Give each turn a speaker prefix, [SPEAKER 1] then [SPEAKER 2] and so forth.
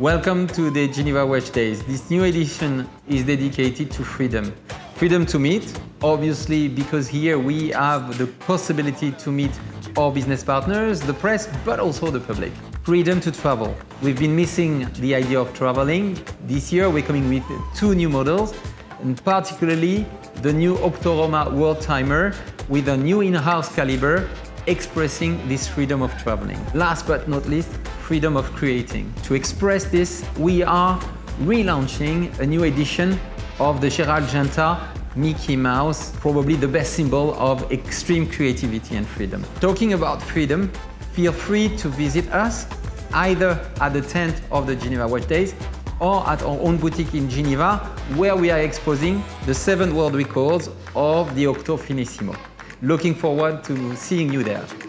[SPEAKER 1] Welcome to the Geneva Watch Days. This new edition is dedicated to freedom. Freedom to meet, obviously, because here we have the possibility to meet our business partners, the press, but also the public. Freedom to travel. We've been missing the idea of traveling. This year we're coming with 2 new models, and particularly the new Octoroma World Timer with a new in-house caliber expressing this freedom of traveling. Last but not least, freedom of creating. To express this, we are relaunching a new edition of the Gérald Genta Mickey Mouse, probably the best symbol of extreme creativity and freedom. Talking about freedom, feel free to visit us either at the tent of the Geneva Watch Days or at our own boutique in Geneva, where we are exposing the 7 world records of the Octo Finissimo. Looking forward to seeing you there.